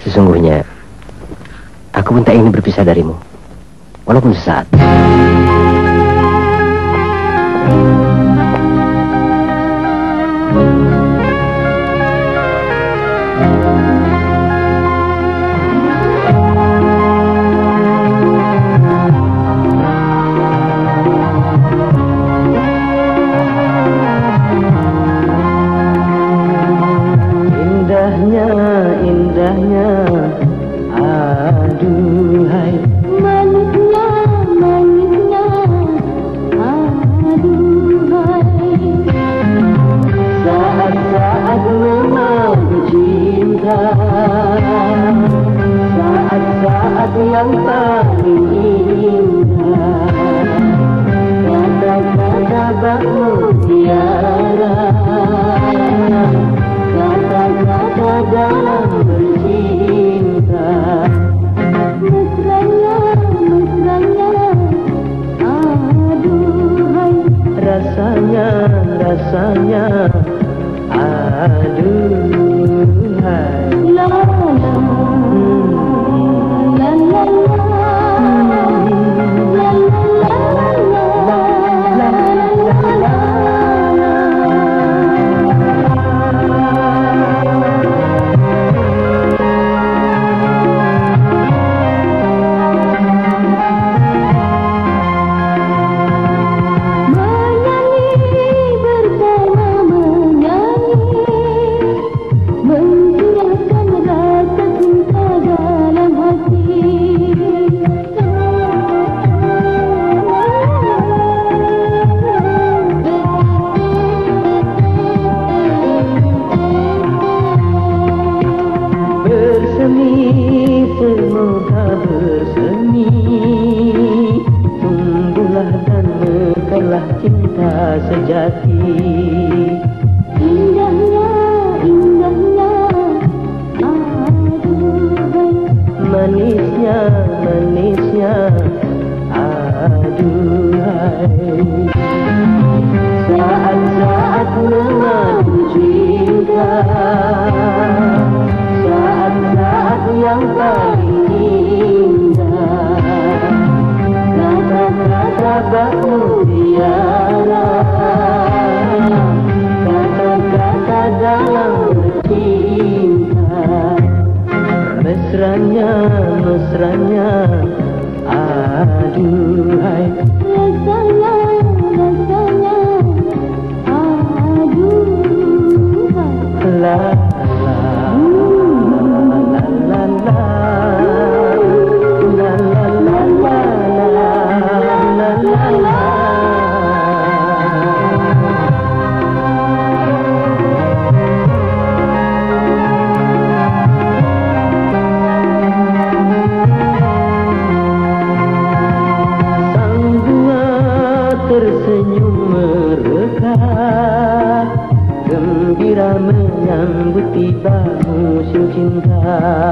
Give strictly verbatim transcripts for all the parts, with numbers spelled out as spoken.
Sesungguhnya, aku pun tak ingin berpisah darimu, walaupun sesaat. Saat-saat yang paling indah, kata-kata bak mutiara, kata-kata dalam bercinta. Mesranya, mesranya, aduhai. Rasanya, rasanya, aduhai. La la la la la la la la. Semoga bersemi, tumbuhlah dan mekarlah cinta sejati. Indahnya, indahnya, aduhai. Manisnya, manisnya, aduhai. Saat-saat memadu cinta, saat-saat yang paling indah, kata-kata bak mutiara, kata-kata dalam bercinta. Mesranya, mesranya, aduhai. Rasanya, rasanya, aduhai. La tersenyum mereka, gembira menyambut tiba musim cinta.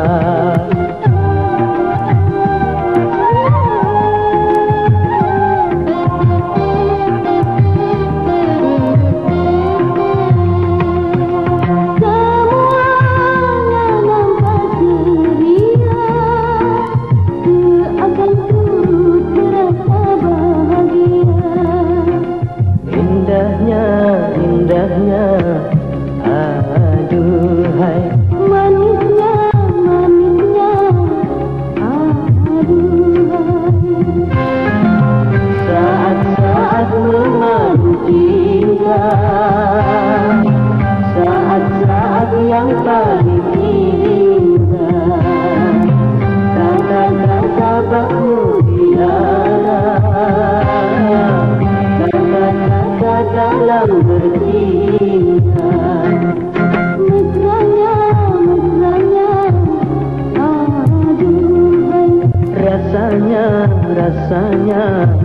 Indahnya, aduhai. Manisnya, manisnya, aduhai. Saat-saat memadu cinta, saat-saat yang paling indah, kata-kata bak mutiara, kata-kata dalam bercinta. Mesranya, mesranya, aduhai. Rasanya, rasanya,